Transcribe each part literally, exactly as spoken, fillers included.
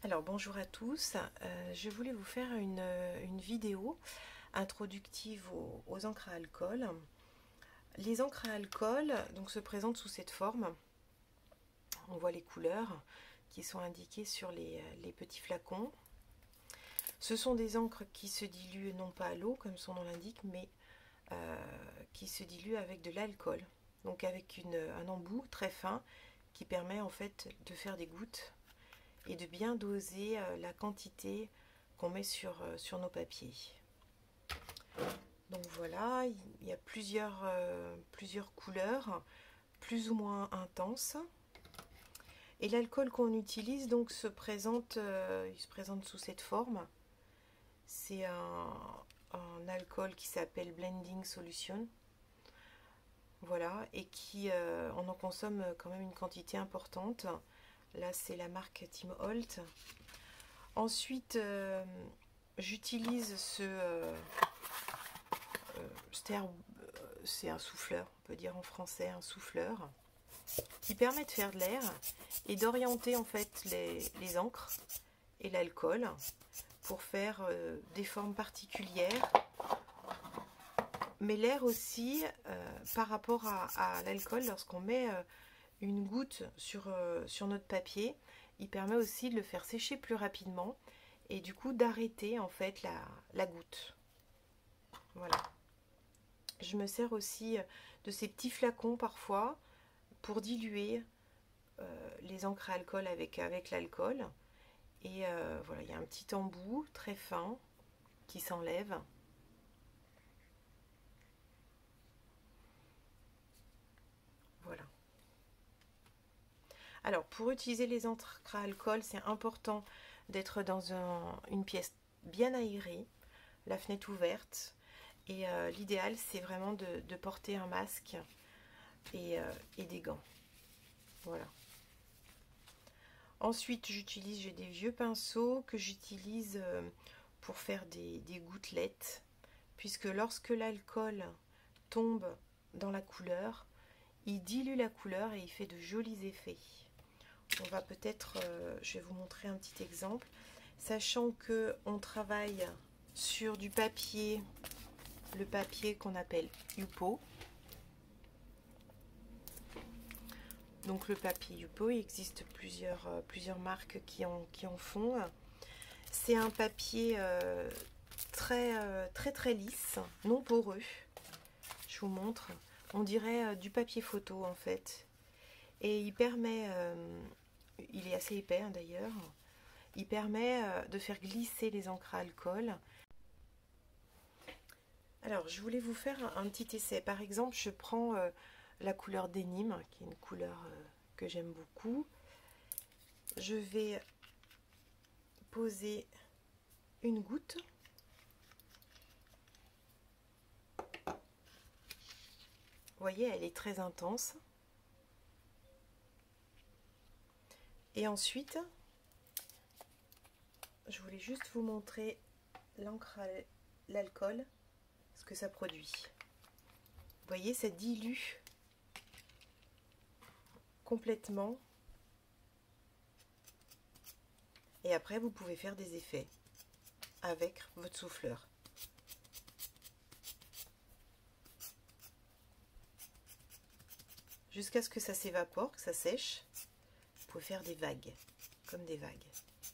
Alors bonjour à tous, euh, je voulais vous faire une, une vidéo introductive aux, aux encres à alcool. Les encres à alcool donc, se présentent sous cette forme. On voit les couleurs qui sont indiquées sur les, les petits flacons. Ce sont des encres qui se diluent non pas à l'eau comme son nom l'indique, mais euh, qui se diluent avec de l'alcool. Donc avec une, un embout très fin qui permet en fait de faire des gouttes et de bien doser la quantité qu'on met sur, sur nos papiers. Donc voilà, il y a plusieurs, euh, plusieurs couleurs, plus ou moins intenses. Et l'alcool qu'on utilise donc se présente, euh, il se présente sous cette forme. C'est un, un alcool qui s'appelle Blending Solution. Voilà, et qui, euh, on en consomme quand même une quantité importante. Là, c'est la marque Tim Holt. Ensuite, euh, j'utilise ce... Euh, euh, c'est un souffleur, on peut dire en français un souffleur, qui permet de faire de l'air et d'orienter en fait les, les encres et l'alcool pour faire euh, des formes particulières. Mais l'air aussi, euh, par rapport à, à l'alcool, lorsqu'on met euh, une goutte sur, euh, sur notre papier, il permet aussi de le faire sécher plus rapidement et du coup d'arrêter en fait la, la goutte. Voilà. Je me sers aussi de ces petits flacons parfois pour diluer euh, les encres à alcool avec, avec l'alcool. Et euh, voilà, il y a un petit embout très fin qui s'enlève. Voilà. Alors, pour utiliser les encres à alcool, c'est important d'être dans un, une pièce bien aérée, la fenêtre ouverte. Et euh, l'idéal, c'est vraiment de, de porter un masque et, euh, et des gants. Voilà. Ensuite, j'utilise, j'ai des vieux pinceaux que j'utilise euh, pour faire des, des gouttelettes. Puisque lorsque l'alcool tombe dans la couleur, il dilue la couleur et il fait de jolis effets. On va peut-être, euh, je vais vous montrer un petit exemple. Sachant que on travaille sur du papier, le papier qu'on appelle Yupo. Donc le papier Yupo, il existe plusieurs, euh, plusieurs marques qui en, qui en font. C'est un papier euh, très, euh, très très lisse, non poreux. Je vous montre. On dirait euh, du papier photo en fait. Et il permet, euh, il est assez épais hein, d'ailleurs, il permet euh, de faire glisser les encres à alcool. Alors je voulais vous faire un, un petit essai. Par exemple, je prends euh, la couleur Denim, qui est une couleur euh, que j'aime beaucoup. Je vais poser une goutte. Vous voyez, elle est très intense. Et ensuite, je voulais juste vous montrer l'encre à l'alcool, ce que ça produit. Vous voyez, ça dilue complètement. Et après, vous pouvez faire des effets avec votre souffleur. Jusqu'à ce que ça s'évapore, que ça sèche. Vous pouvez faire des vagues, comme des vagues.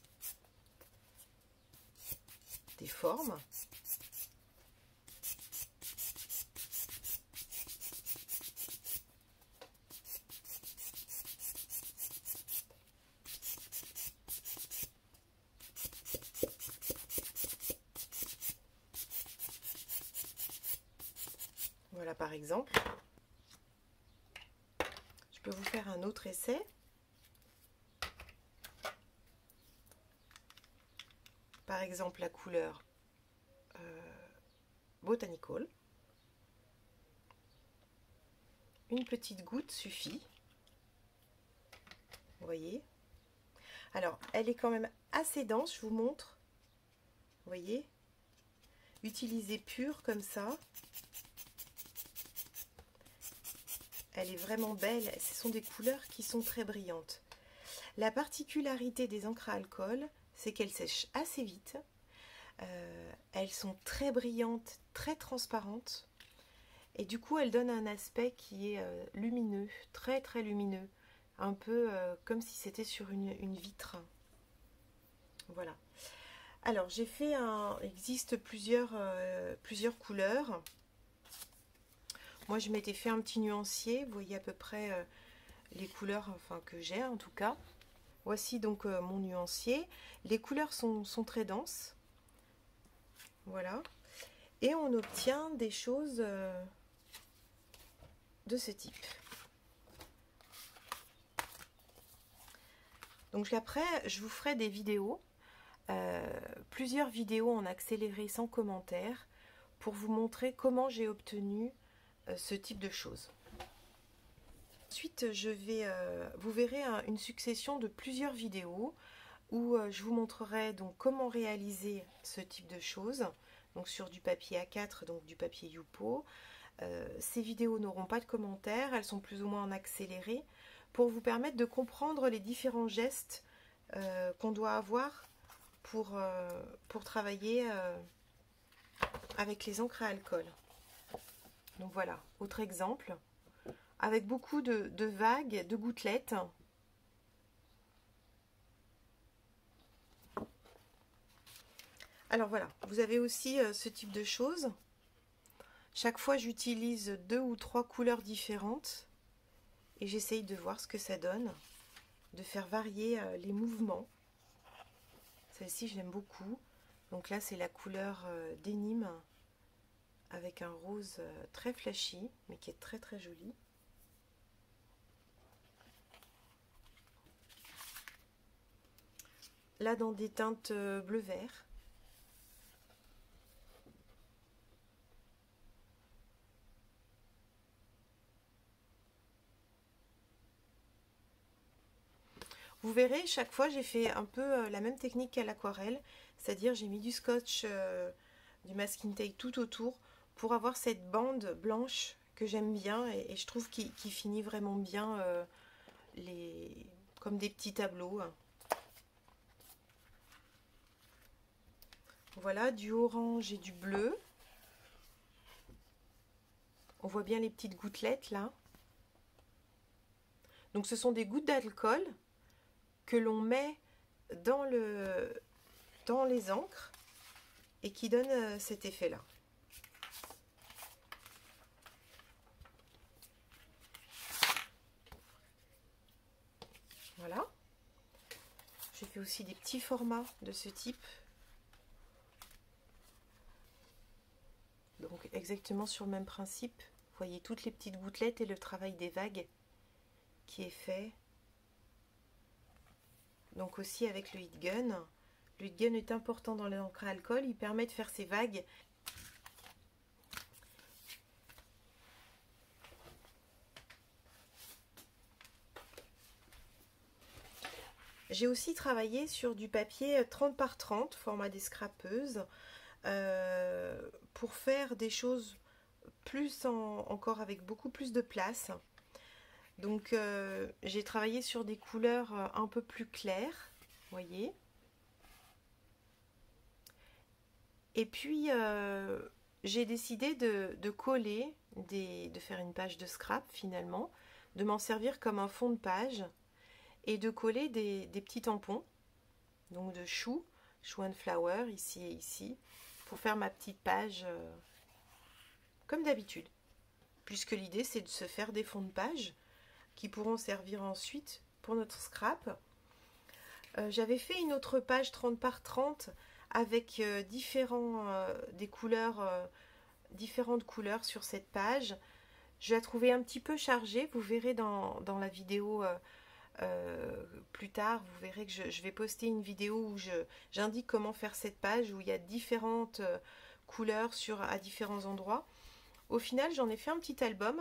Des formes. Voilà par exemple. Je peux vous faire un autre essai. Par exemple la couleur euh, Botanical. Une petite goutte suffit. Vous voyez. Alors elle est quand même assez dense, je vous montre. Vous voyez. Utilisée pure comme ça. Elle est vraiment belle. Ce sont des couleurs qui sont très brillantes. La particularité des encres à alcool, c'est qu'elles sèchent assez vite. Euh, elles sont très brillantes, très transparentes. Et du coup, elles donnent un aspect qui est euh, lumineux, très très lumineux. Un peu euh, comme si c'était sur une, une vitre. Voilà. Alors, j'ai fait un... Il existe plusieurs, euh, plusieurs couleurs. Moi, je m'étais fait un petit nuancier. Vous voyez à peu près euh, les couleurs enfin, que j'ai en tout cas. Voici donc euh, mon nuancier. Les couleurs sont, sont très denses. Voilà. Et on obtient des choses euh, de ce type. Donc après, je vous ferai des vidéos. Euh, plusieurs vidéos en accéléré sans commentaire pour vous montrer comment j'ai obtenu euh, ce type de choses. Ensuite, je vais, euh, vous verrez un, une succession de plusieurs vidéos où euh, je vous montrerai donc comment réaliser ce type de choses, donc sur du papier A quatre, donc du papier Yupo. Euh, ces vidéos n'auront pas de commentaires, elles sont plus ou moins en accéléré pour vous permettre de comprendre les différents gestes euh, qu'on doit avoir pour, euh, pour travailler euh, avec les encres à alcool. Donc voilà, autre exemple, avec beaucoup de, de vagues, de gouttelettes. Alors voilà, vous avez aussi euh, ce type de choses. Chaque fois, j'utilise deux ou trois couleurs différentes et j'essaye de voir ce que ça donne, de faire varier euh, les mouvements. Celle-ci, je l'aime beaucoup. Donc là, c'est la couleur euh, Denim avec un rose euh, très flashy, mais qui est très très joli. Là, dans des teintes euh, bleu-vert. Vous verrez, chaque fois, j'ai fait un peu euh, la même technique qu'à l'aquarelle, c'est-à-dire j'ai mis du scotch, euh, du masking tape tout autour pour avoir cette bande blanche que j'aime bien et, et je trouve qu'il qu'il finit vraiment bien euh, les, comme des petits tableaux. Voilà, du orange et du bleu. On voit bien les petites gouttelettes là. Donc ce sont des gouttes d'alcool que l'on met dans, le, dans les encres et qui donnent cet effet-là. Voilà. J'ai fait aussi des petits formats de ce type. Donc exactement sur le même principe. Vous voyez toutes les petites gouttelettes et le travail des vagues qui est fait. Donc aussi avec le heat gun. Le heat gun est important dans l'encre à alcool. Il permet de faire ces vagues. J'ai aussi travaillé sur du papier trente par trente, format des scrapeuses, euh, pour faire des choses plus en, encore avec beaucoup plus de place. Donc euh, j'ai travaillé sur des couleurs un peu plus claires, voyez. Et puis euh, j'ai décidé de, de coller, des, de faire une page de scrap finalement, de m'en servir comme un fond de page et de coller des, des petits tampons, donc de chou, chou and flower, ici et ici, pour faire ma petite page euh, comme d'habitude. Puisque l'idée c'est de se faire des fonds de page qui pourront servir ensuite pour notre scrap. Euh, J'avais fait une autre page trente par trente avec euh, différents, euh, des couleurs, euh, différentes couleurs sur cette page. Je la trouvais un petit peu chargée, vous verrez dans, dans la vidéo euh, euh, plus tard, vous verrez que je, je vais poster une vidéo où j'indique comment faire cette page, où il y a différentes euh, couleurs sur, à différents endroits. Au final, j'en ai fait un petit album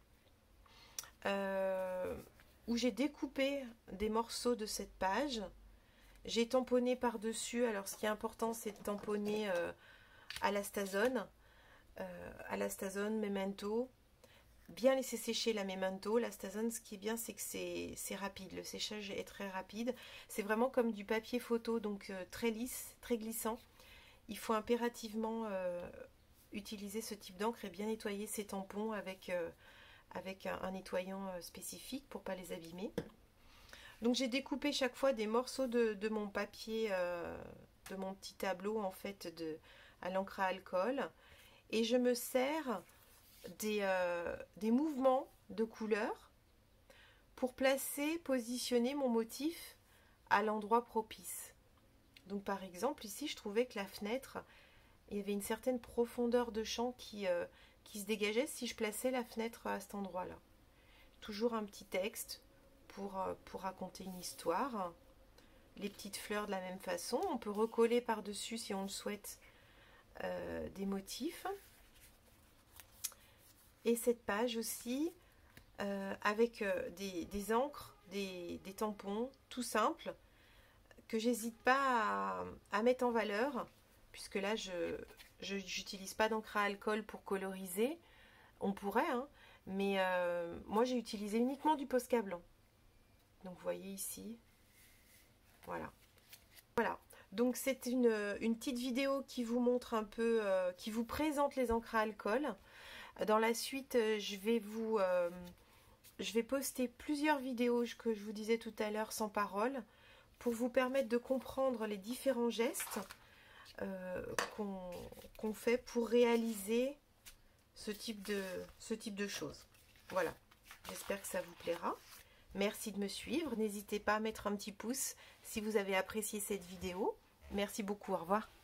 euh, où j'ai découpé des morceaux de cette page. J'ai tamponné par-dessus. Alors, ce qui est important, c'est de tamponner euh, à l'astazone, euh, à l'astazone, memento. bien laisser sécher la Memento. La Stazone, ce qui est bien, c'est que c'est rapide. Le séchage est très rapide. C'est vraiment comme du papier photo, donc euh, très lisse, très glissant. Il faut impérativement euh, utiliser ce type d'encre et bien nettoyer ses tampons avec, euh, avec un, un nettoyant euh, spécifique pour ne pas les abîmer. Donc j'ai découpé chaque fois des morceaux de, de mon papier, euh, de mon petit tableau en fait de, à l'encre à alcool. Et je me sers des, euh, des mouvements de couleurs pour placer, positionner mon motif à l'endroit propice. Donc par exemple ici je trouvais que la fenêtre, il y avait une certaine profondeur de champ qui, euh, qui se dégageait si je plaçais la fenêtre à cet endroit-là. Toujours un petit texte pour, euh, pour raconter une histoire. Les petites fleurs de la même façon. On peut recoller par-dessus si on le souhaite euh, des motifs. Et cette page aussi euh, avec euh, des, des encres, des, des tampons tout simples que j'hésite pas à, à mettre en valeur, puisque là je n'utilise pas d'encre à alcool pour coloriser. On pourrait, hein, mais euh, moi j'ai utilisé uniquement du Posca blanc. Donc vous voyez ici, voilà. Voilà, donc c'est une, une petite vidéo qui vous montre un peu, euh, qui vous présente les encres à alcool. Dans la suite, je vais vous, euh, je vais poster plusieurs vidéos que je vous disais tout à l'heure sans parole, pour vous permettre de comprendre les différents gestes euh, qu'on qu'on fait pour réaliser ce type de, ce type de choses. Voilà, j'espère que ça vous plaira. Merci de me suivre. N'hésitez pas à mettre un petit pouce si vous avez apprécié cette vidéo. Merci beaucoup, au revoir.